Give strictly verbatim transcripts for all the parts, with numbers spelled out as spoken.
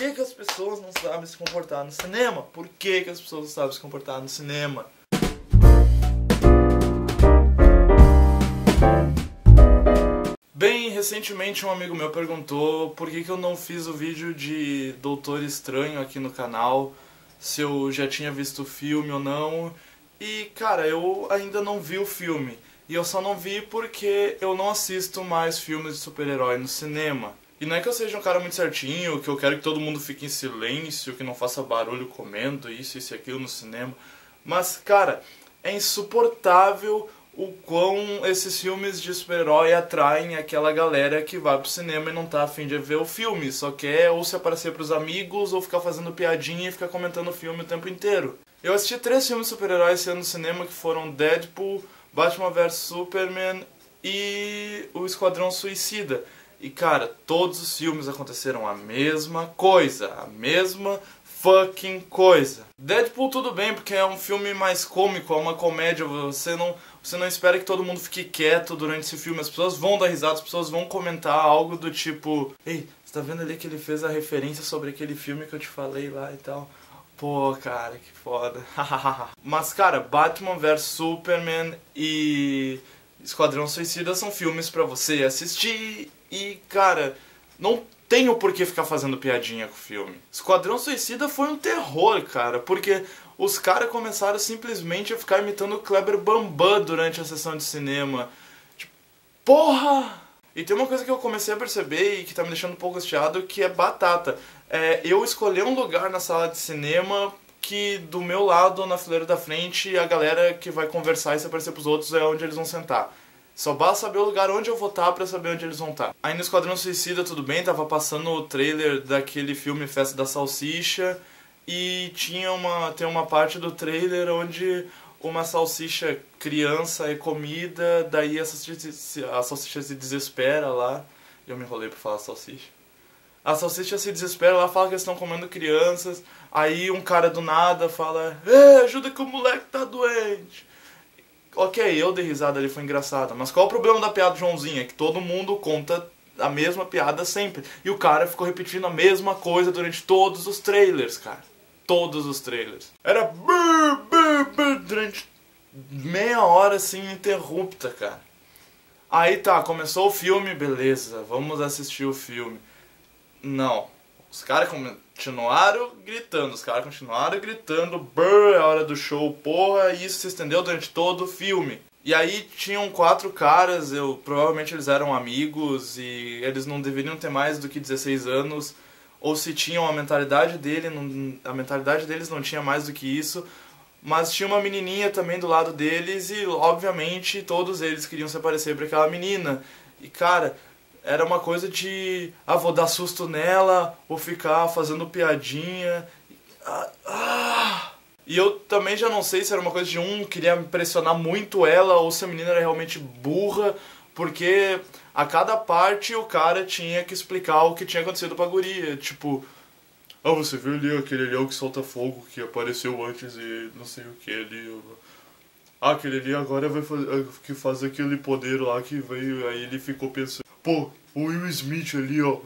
que que as pessoas não sabem se comportar no cinema? Por que que as pessoas não sabem se comportar no cinema? Bem, recentemente um amigo meu perguntou por que que eu não fiz o vídeo de Doutor Estranho aqui no canal, se eu já tinha visto o filme ou não. E, cara, eu ainda não vi o filme. E eu só não vi porque eu não assisto mais filmes de super-herói no cinema. E não é que eu seja um cara muito certinho, que eu quero que todo mundo fique em silêncio, que não faça barulho comendo isso, isso e aquilo no cinema. Mas, cara, é insuportável o quão esses filmes de super-herói atraem aquela galera que vai pro cinema e não tá a fim de ver o filme. Só quer ou se aparecer pros amigos, ou ficar fazendo piadinha e ficar comentando o filme o tempo inteiro. Eu assisti três filmes de super-heróis esse ano no cinema, que foram Deadpool, Batman versus Superman e o Esquadrão Suicida. E, cara, todos os filmes aconteceram a mesma coisa, a mesma fucking coisa. Deadpool tudo bem, porque é um filme mais cômico, é uma comédia, você não, você não espera que todo mundo fique quieto durante esse filme, as pessoas vão dar risada, as pessoas vão comentar algo do tipo: ei, você tá vendo ali que ele fez a referência sobre aquele filme que eu te falei lá e tal? Pô, cara, que foda. Mas, cara, Batman versus Superman e Esquadrão Suicida são filmes pra você assistir e, cara, não tenho por que ficar fazendo piadinha com o filme. Esquadrão Suicida foi um terror, cara, porque os caras começaram simplesmente a ficar imitando o Kleber Bambam durante a sessão de cinema. Tipo, porra! E tem uma coisa que eu comecei a perceber e que tá me deixando um pouco hasteado, que é batata. É, eu escolhi um lugar na sala de cinema que do meu lado, na fileira da frente, a galera que vai conversar e se aparecer pros outros é onde eles vão sentar. Só basta saber o lugar onde eu vou estar pra saber onde eles vão estar. Aí no Esquadrão Suicida tudo bem, tava passando o trailer daquele filme Festa da Salsicha e tinha uma, tem uma parte do trailer onde uma salsicha criança é comida, daí a salsicha, a salsicha se desespera lá. Eu me enrolei pra falar salsicha. A salsicha se desespera lá, fala que eles estão comendo crianças. Aí um cara do nada fala: "Ei, ajuda que o moleque tá doente." Ok, eu dei risada ali, foi engraçado. Mas qual é o problema da piada do Joãozinho? É que todo mundo conta a mesma piada sempre. E o cara ficou repetindo a mesma coisa durante todos os trailers, cara. Todos os trailers. Era brrr, brrr, brrr, durante meia hora assim, ininterrupta, cara. Aí tá, começou o filme, beleza, vamos assistir o filme. Não, os caras continuaram gritando, os caras continuaram gritando, brrr, é a hora do show, porra, e isso se estendeu durante todo o filme. E aí tinham quatro caras, eu, provavelmente eles eram amigos e eles não deveriam ter mais do que dezesseis anos, ou se tinham a mentalidade dele, não, a mentalidade deles não tinha mais do que isso, mas tinha uma menininha também do lado deles e obviamente todos eles queriam se parecer para aquela menina. E cara, era uma coisa de, ah, vou dar susto nela, ou ficar fazendo piadinha. Ah, ah. E eu também já não sei se era uma coisa de um, queria impressionar muito ela, ou se a menina era realmente burra, porque a cada parte o cara tinha que explicar o que tinha acontecido pra guria. Tipo, ah, você viu ali aquele ali é o que solta fogo, que apareceu antes e não sei o que ali. Ah, aquele ali agora vai fazer, que faz aquele poder lá que veio, aí ele ficou pensando, pô, o Will Smith ali, ó.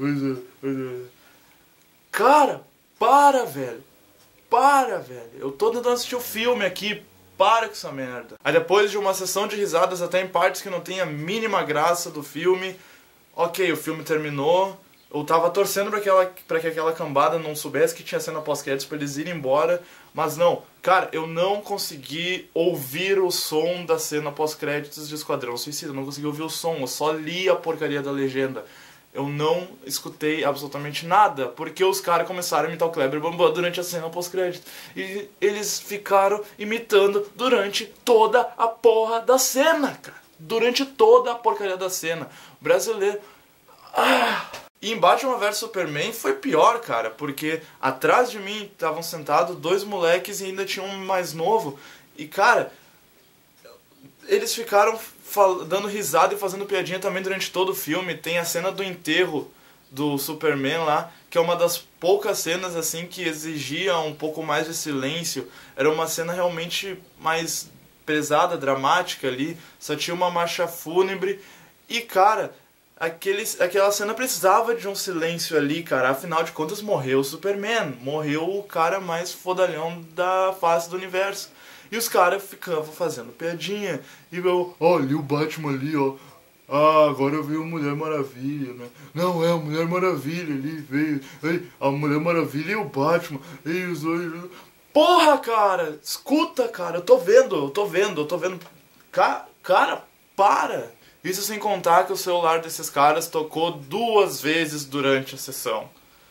Cara, para, velho. Para, velho. Eu tô tentando assistir o filme aqui. Para com essa merda. Aí depois de uma sessão de risadas, até em partes que não tem a mínima graça do filme, ok, o filme terminou. Eu tava torcendo pra, aquela, pra que aquela cambada não soubesse que tinha cena pós-créditos pra eles irem embora. Mas não, cara, eu não consegui ouvir o som da cena pós-créditos de Esquadrão Suicida. Eu não consegui ouvir o som, eu só li a porcaria da legenda. Eu não escutei absolutamente nada, porque os caras começaram a imitar o Kleber Bambam durante a cena pós-crédito. E eles ficaram imitando durante toda a porra da cena, cara. Durante toda a porcaria da cena. O brasileiro... Ah... E em Batman versus Superman foi pior, cara, porque atrás de mim estavam sentados dois moleques e ainda tinha um mais novo. E, cara, eles ficaram dando risada e fazendo piadinha também durante todo o filme. Tem a cena do enterro do Superman lá, que é uma das poucas cenas assim que exigia um pouco mais de silêncio. Era uma cena realmente mais pesada, dramática ali. Só tinha uma marcha fúnebre. E, cara... aquele, aquela cena precisava de um silêncio ali, cara. Afinal de contas, morreu o Superman. Morreu o cara mais fodalhão da face do universo. E os caras ficavam fazendo piadinha. E eu, olha o Batman ali, ó. Ah, agora eu vi a Mulher Maravilha, né? Não, é a Mulher Maravilha ali, veio. Ei, a Mulher Maravilha e o Batman. E os dois... Porra, cara! Escuta, cara, eu tô vendo, eu tô vendo, eu tô vendo. Ca cara, para! Isso sem contar que o celular desses caras tocou duas vezes durante a sessão.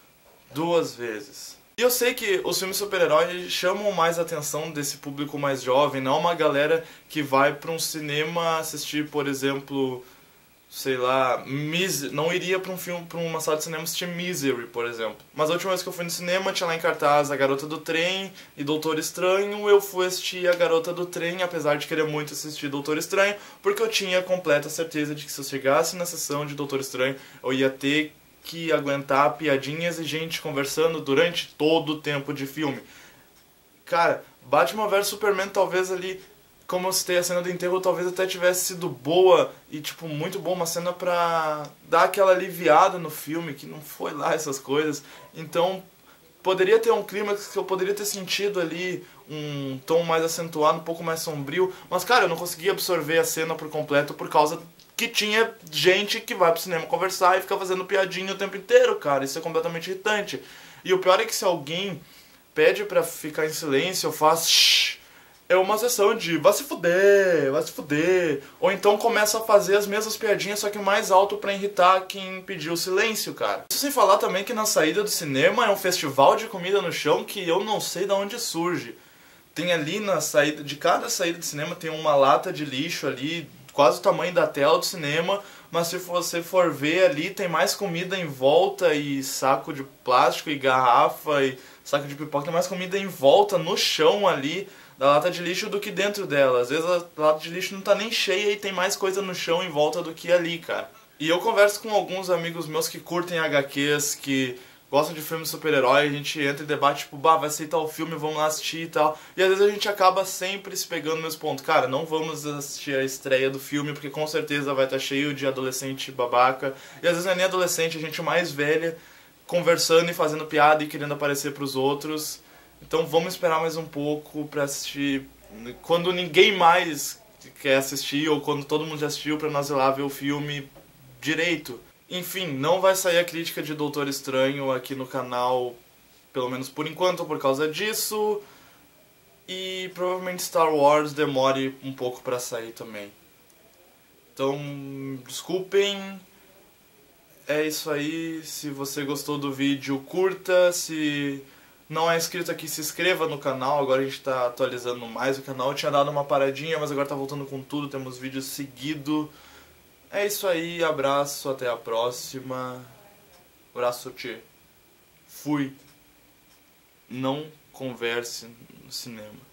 Duas vezes. E eu sei que os filmes super-heróis chamam mais a atenção desse público mais jovem, não uma galera que vai pra um cinema assistir, por exemplo, sei lá, Mis não iria pra um filme, pra uma sala de cinema assistir Misery, por exemplo. Mas a última vez que eu fui no cinema tinha lá em cartaz A Garota do Trem e Doutor Estranho. Eu fui assistir A Garota do Trem, apesar de querer muito assistir Doutor Estranho, porque eu tinha completa certeza de que se eu chegasse na sessão de Doutor Estranho, eu ia ter que aguentar piadinhas e gente conversando durante todo o tempo de filme. Cara, Batman versus Superman talvez ali, como eu citei a cena do enterro, talvez até tivesse sido boa e, tipo, muito boa, uma cena pra dar aquela aliviada no filme, que não foi lá essas coisas. Então, poderia ter um clímax que eu poderia ter sentido ali, um tom mais acentuado, um pouco mais sombrio. Mas, cara, eu não consegui absorver a cena por completo por causa que tinha gente que vai pro cinema conversar e fica fazendo piadinha o tempo inteiro, cara. Isso é completamente irritante. E o pior é que se alguém pede pra ficar em silêncio, eu faço shh, é uma sessão de vai se fuder, vai se fuder. Ou então começa a fazer as mesmas piadinhas, só que mais alto pra irritar quem pediu silêncio, cara. Isso sem falar também que na saída do cinema é um festival de comida no chão que eu não sei de onde surge. Tem ali na saída, de cada saída de cinema tem uma lata de lixo ali, quase o tamanho da tela do cinema, mas se você for ver ali, tem mais comida em volta e saco de plástico e garrafa e saco de pipoca, tem mais comida em volta no chão ali da lata de lixo do que dentro dela. Às vezes a lata de lixo não tá nem cheia e tem mais coisa no chão em volta do que ali, cara. E eu converso com alguns amigos meus que curtem agá quês, que gostam de filmes de super-herói, a gente entra em debate, tipo, bah, vai sair tal filme, vamos lá assistir e tal. E às vezes a gente acaba sempre se pegando no mesmo ponto. Cara, não vamos assistir a estreia do filme, porque com certeza vai estar cheio de adolescente babaca. E às vezes não é nem adolescente, a gente mais velha, conversando e fazendo piada e querendo aparecer pros outros. Então vamos esperar mais um pouco pra assistir quando ninguém mais quer assistir, ou quando todo mundo já assistiu, pra nós ir lá ver o filme direito. Enfim, não vai sair a crítica de Doutor Estranho aqui no canal, pelo menos por enquanto, por causa disso. E provavelmente Star Wars demore um pouco pra sair também. Então, desculpem. É isso aí. Se você gostou do vídeo, curta. Se não é inscrito aqui, se inscreva no canal. Agora a gente tá atualizando mais o canal. Eu tinha dado uma paradinha, mas agora tá voltando com tudo. Temos vídeos seguidos. É isso aí, abraço, até a próxima. Abraço, tchê. Fui. Não converse no cinema.